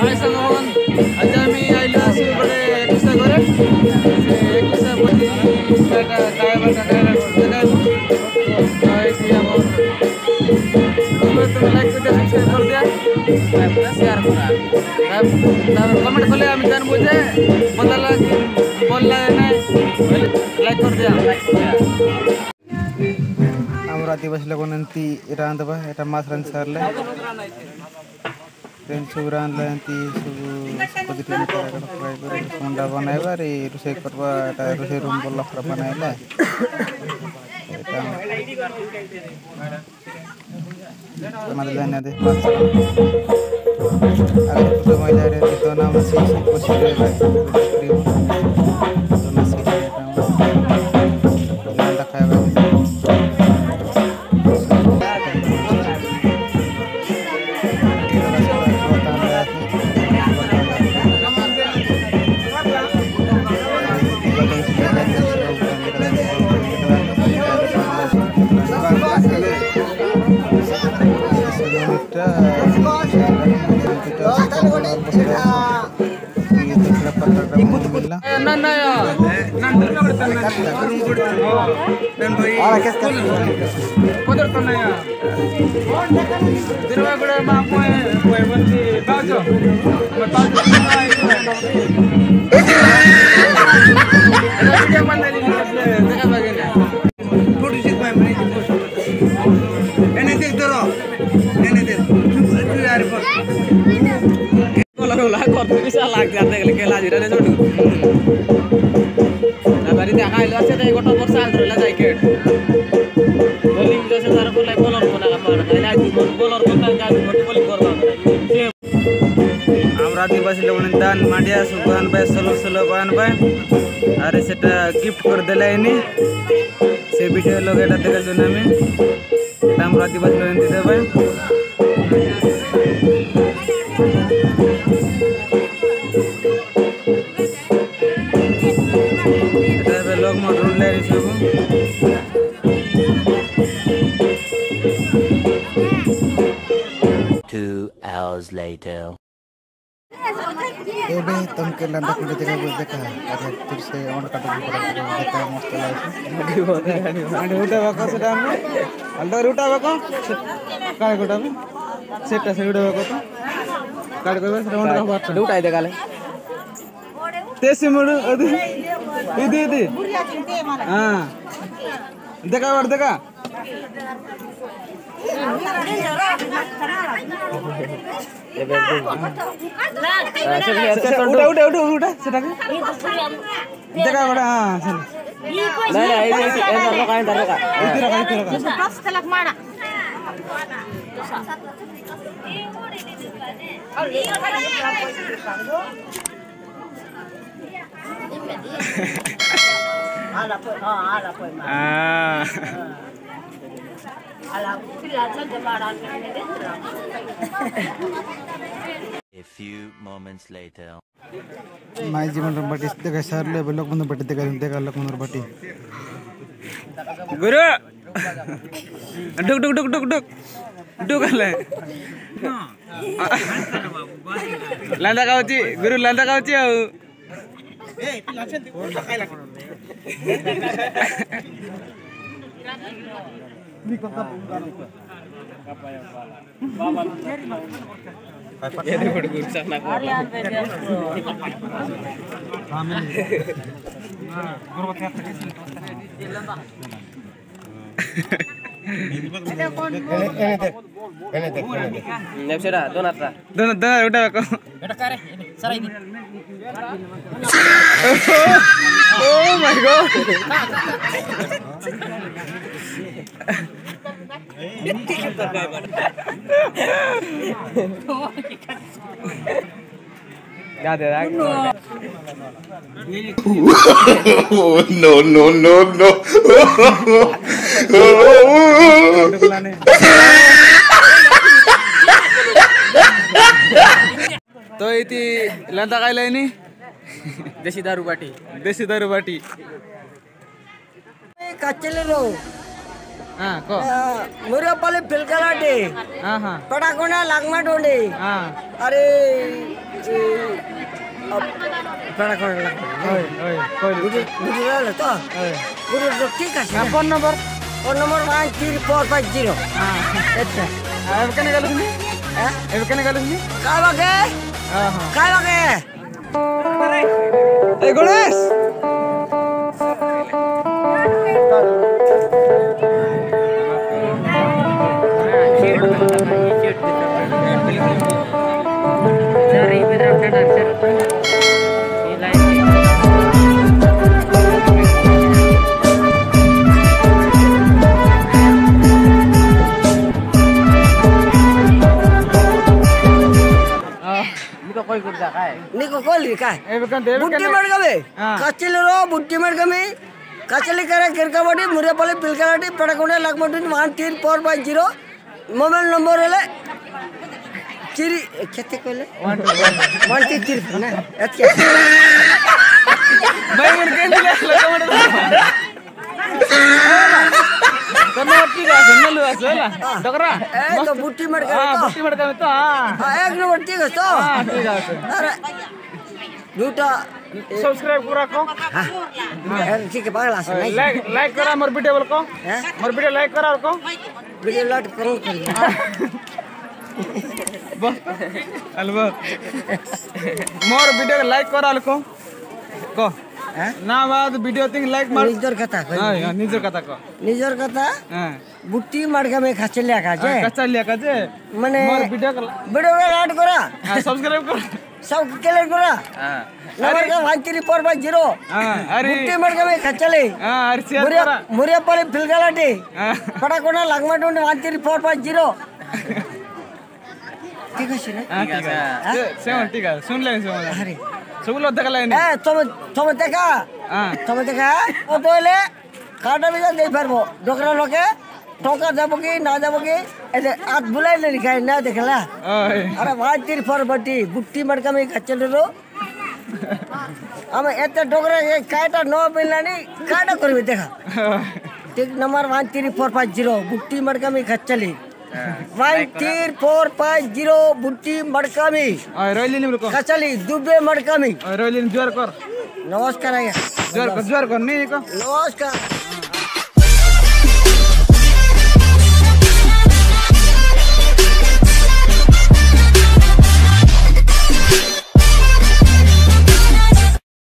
हाय संगमन आज आम्ही आइलो आसी बडे एकसा करे से एकसा पति काटा काय बटा काय जगह काय थी हमर तो लाइक कर सब्सक्राइब कर दिया पूरा शेयर करा तब कमेंट खोले हम जान बुझे बदला बोलला नहीं लाइक कर दिया आमर आदिवासी लोग रांधबा एटा माछ रांध सारले सब रांधले सब संडा बनाइबा रे रोषे करबा एटा रोषे रूम बोला खरा बनाइला एटा बनाइला ना दे माछ अगर कुछ महिला रे तो नाम से कोशिश रे तो ना से लांदा खाइबा आदिवासी लोग दान मांडिया सुबहान भाई सोलो बहन भाई अरे सेटा गिफ्ट कर देला इनी से वीडियो लोग एटा देखल जने में हम आदिवासी लोग दे देबे एटा लोग मोर रोड ले सब 2 hours later एबे तुम के लंडा को देखा अरे फिर से ऑन काटो देखा मस्त लागे उठा बको सेटा में अंडर उठा बको काय गोटा में सेटा से उठा बको तो काट को से ऑन का बात उठाई दे गाले तेसी मुड़ इदी हां देखा और देखा उठा सेटा देखा बड़ा हां चल नहीं नहीं ए दर का पास तलक माड़ा A few moments later माय जीवन बटी देखा सर ले लोग बंद बटी देखा लोग बंद बटी गुरु डुक ले लांदा गाउची गुरु लांदा गाउची आ ए लाछन खाइला Oh my god. No. तो इति लंदा काय लायनी देशी दारू बाटी हां को मुरियापल्ली पिलकलाटी हां हां पटाकोना लागमाटोंडी हां अरे पटाकोना ओय ओय कोई गुजराल तो ओय गुरु तो ठीक है फोन नंबर 13450 हां अच्छा अब कने गलुनी हां अब कने गलुनी काय बागे हां हां काय बागे ए गणेश निको कोली काय ए बकन बुट्टी मडगमे कच्चिलो बुट्टी मडगमे कचली करे किरकबडी मुरियापल्ली पिलकलाटी पड़कोने लगमटुन 13450 मोबाइल नंबर है चिरी केते कहले 133 ना अच्छा भाई मन के दिले लगमट तने ओटी का नलु आसला डकरा ए तो बुट्टी मडगमे हां बुट्टी मडगमे तो हां एक नंबर ठीक है तो हां ठीक है अरे दूटा सब्सक्राइब करा को हां ठीक है पागल आसे नहीं लाइक करा मोर वीडियो बोल को मोर वीडियो लाइक करा को वीडियो लाइक करो बस अलबो मोर वीडियो लाइक करा को ना बाद वीडियो थिंग लाइक मार निजर कथा हां निजर कथा को निजर कथा हां बुट्टी मडगमे खाचलिया का जे कचलिया का जे माने मोर वीडियो लाइक करा हां सब्सक्राइब कर सब क्लियर करा हां नंबर का 13450 हां अरे बुट्टी मडगमे खाचली हां अरे शेयर करा मुरियापल्ली पिलकलाटी हां पड़कोना लगमटुन 13450 ठीक है ठीक है सेवन ठीक है सुन ले सुन अरे सुगलो देखला ए तुम देखा हां तुम देखा ओ तोले काटा भी दे परबो डोकरा लोके टोका देबो की ना देबो की ए आत बुलाई ले लिखाई ना देखला ओए अरे 13450 बुट्टी मडगमे खाचलो हम एते डोकरा के काटा न मिलनी काटा करबे देखा ठीक नंबर 13450 बुट्टी मडगमे खाचली 13450 बुट्टी मडगमे ओए रोइली निमल को खाचली दुबे मडगमे ओए रोइली जोर कर नमस्कार आज्ञा जोर कर नहीं को नमस्कार